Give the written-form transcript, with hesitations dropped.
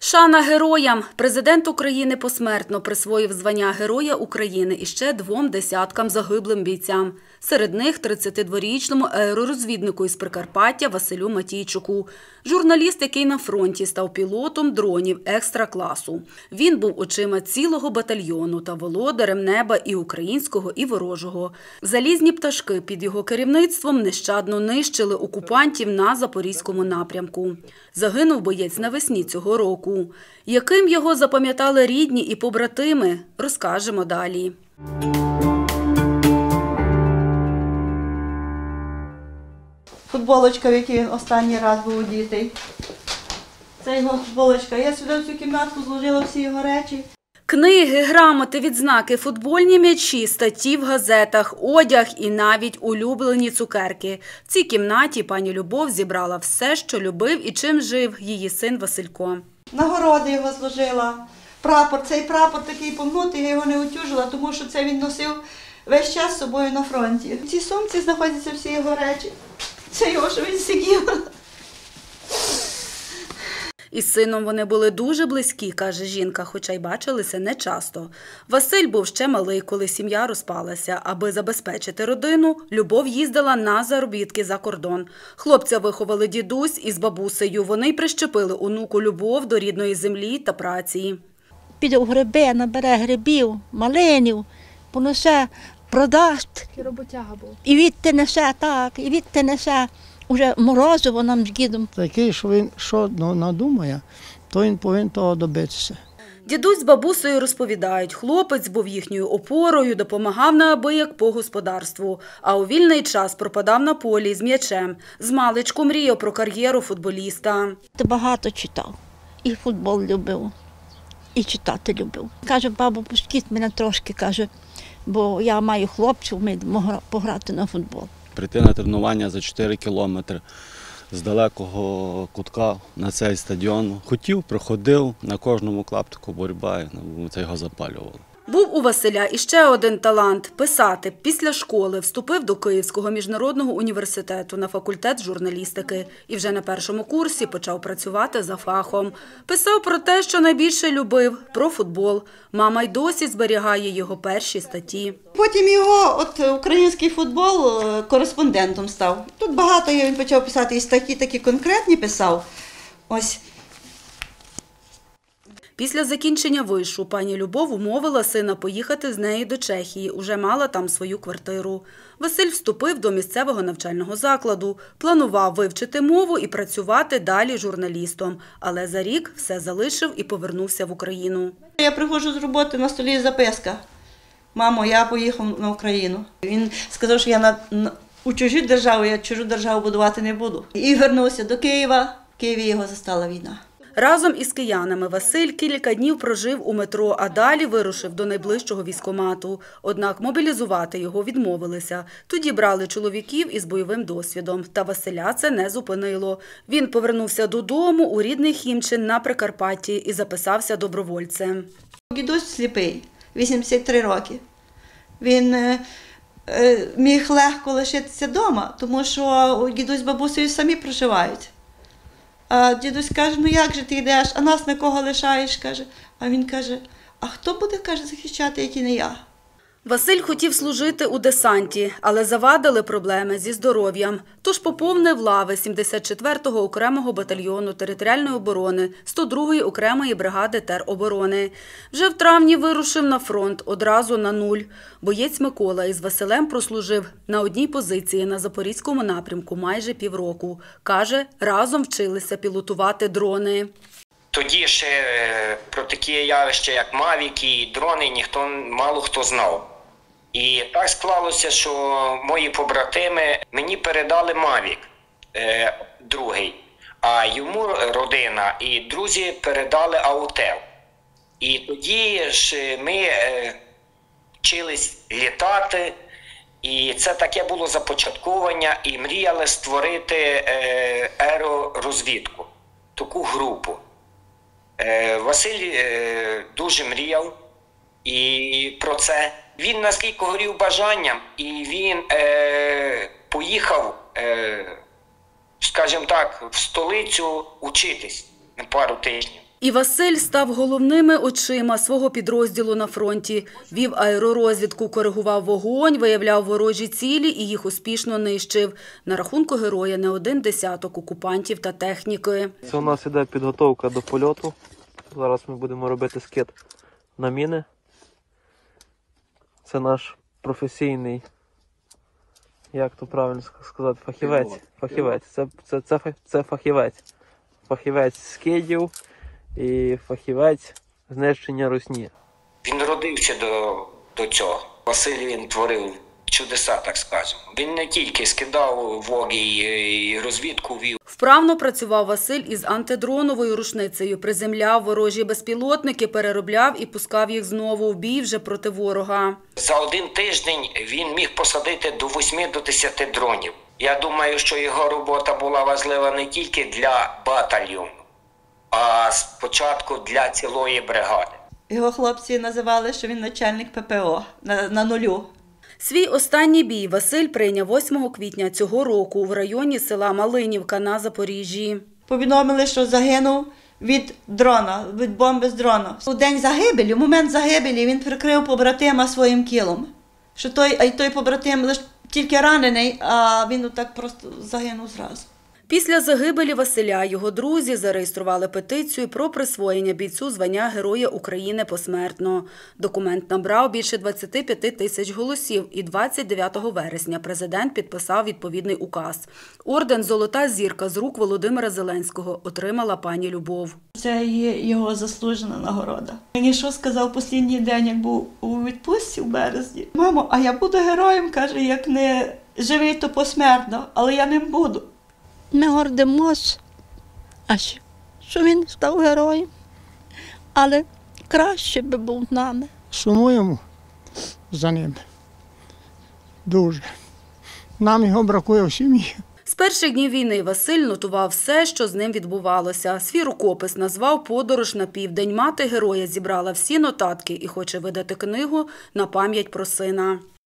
Шана героям! Президент України посмертно присвоїв звання Героя України іще 2 десяткам загиблим бійцям. Серед них 32-річному аеророзвіднику із Прикарпаття Василю Матійчуку. Журналіст, який на фронті став пілотом дронів екстра-класу. Він був очима цілого батальйону та володарем неба і українського, і ворожого. Залізні пташки під його керівництвом нещадно нищили окупантів на Запорізькому напрямку. Загинув боєць навесні цього року. Яким його запам'ятали рідні і побратими, розкажемо далі. Футболочка, в якій він останній раз був одітий. Це його футболочка. Я сюди в цю кімнатку зложила всі його речі. Книги, грамоти, відзнаки, футбольні м'ячі, статті в газетах, одяг і навіть улюблені цукерки. В цій кімнаті пані Любов зібрала все, що любив і чим жив її син Василько. Нагороди його зложила. Прапор. Цей прапор такий помнутий, я його не утюжила, тому що це він носив весь час з собою на фронті. В цій сумці знаходяться всі його речі. Це його, що він сидів. Із сином вони були дуже близькі, каже жінка, хоча й бачилися нечасто. Василь був ще малий, коли сім'я розпалася. Аби забезпечити родину, Любов їздила на заробітки за кордон. Хлопця виховали дідусь із бабусею. Вони й прищепили онуку любов до рідної землі та праці. Піде в гриби, набере грибів, малинів, понесе, продасть. І роботяга був. І відти несе, так, і відти несе. Уже морозиво нам з дідом. Такий, що він що надумає, то він повинен того добитися. Дідусь з бабусею розповідають, хлопець був їхньою опорою, допомагав неабияк по господарству, а у вільний час пропадав на полі з м'ячем. Змалечку мріяв про кар'єру футболіста. Багато читав, і футбол любив, і читати любив. Каже, бабу, пустіть мене трошки, каже, бо я маю хлопців, ми можемо пограти на футбол. Прийти на тренування за 4 кілометри з далекого кутка на цей стадіон. Хотів, приходив, на кожному клаптику боротьба, це його запалювало. Був у Василя іще один талант – писати. Після школи вступив до Київського міжнародного університету на факультет журналістики. І вже на першому курсі почав працювати за фахом. Писав про те, що найбільше любив – про футбол. Мама й досі зберігає його перші статті. Потім його український футбол кореспондентом став. Тут багато він почав писати, і статті такі конкретні писав. Ось. Після закінчення вишу пані Любов умовила сина поїхати з нею до Чехії, уже мала там свою квартиру. Василь вступив до місцевого навчального закладу, планував вивчити мову і працювати далі журналістом, але за рік все залишив і повернувся в Україну. Я приходжу з роботи, на столі записка. Мамо, я поїхав на Україну. Він сказав, що я у чужу державу, я чужу державу будувати не буду. І вернувся до Києва, в Києві його застала війна. Разом із киянами Василь кілька днів прожив у метро, а далі вирушив до найближчого військкомату. Однак мобілізувати його відмовилися. Тоді брали чоловіків із бойовим досвідом. Та Василя це не зупинило. Він повернувся додому у рідний Хімчин на Прикарпатті і записався добровольцем. Дідусь сліпий, 83 роки. Він міг легко лишитися вдома, тому що дідусь з бабусею самі проживають. А дідусь каже, ну як же ти йдеш, а нас на кого лишаєш, каже. А він каже, а хто буде, каже, захищати, як і не я. Василь хотів служити у десанті, але завадили проблеми зі здоров'ям. Тож поповнив лави 74-го окремого батальйону територіальної оборони 102-ї окремої бригади тероборони. Вже в травні вирушив на фронт, одразу на нуль. Боєць Микола із Василем прослужив на одній позиції на Запорізькому напрямку майже півроку. Каже, разом вчилися пілотувати дрони. Тоді ще про такі явища, як мавіки і дрони, мало хто знав. І так склалося, що мої побратими мені передали мавік другий, а йому родина і друзі передали аутел. І тоді ж ми вчились літати, і це таке було започатковання, і мріяли створити аеророзвідку, таку групу. Василь дуже мріяв і про це. Він наскільки горів бажанням, і він поїхав, скажімо так, в столицю учитись на пару тижнів. І Василь став головними очима свого підрозділу на фронті. Вів аеророзвідку, коригував вогонь, виявляв ворожі цілі і їх успішно нищив. На рахунку героя не один десяток окупантів та техніки. Це у нас іде підготовка до польоту. Зараз ми будемо робити скид на міни. Це наш професійний, як то правильно сказати, фахівець. Це фахівець. Фахівець скидів і фахівець знищення русні. Він родився до цього. Василь, він творив чудеса, так скажемо. Він не тільки скидав воги і розвідку вів. Вправно працював Василь із антидроновою рушницею, приземляв ворожі безпілотники, переробляв і пускав їх знову в бій вже проти ворога. За один тиждень він міг посадити до 8 до 10 дронів. Я думаю, що його робота була важлива не тільки для батальйону, а спочатку для цілої бригади. Його хлопці називали, що він начальник ППО на нулю. Свій останній бій Василь прийняв 8 квітня цього року в районі села Малинівка на Запоріжжі. Повідомили, що загинув від дрона, від бомби з дрона. У день загибелі, у момент загибелі, він прикрив побратима своїм кілом. Що той побратим лише тільки ранений, а він отак просто загинув зразу. Після загибелі Василя його друзі зареєстрували петицію про присвоєння бійцю звання Героя України посмертно. Документ набрав більше 25 тисяч голосів і 29 вересня президент підписав відповідний указ. Орден «Золота зірка» з рук Володимира Зеленського отримала пані Любов. Це є його заслужена нагорода. Мені що сказав останній день, як був у відпустці в березні? Мамо, а я буду героєм, каже, як не живий, то посмертно, але я ним буду. Ми гордимося, що він став героєм, але краще би був з нами. Сумуємо за ним. Дуже. Нам його бракує в сім'ї. З перших днів війни Василь нотував все, що з ним відбувалося. Свій рукопис назвав «Подорож на південь». Мати героя зібрала всі нотатки і хоче видати книгу на пам'ять про сина.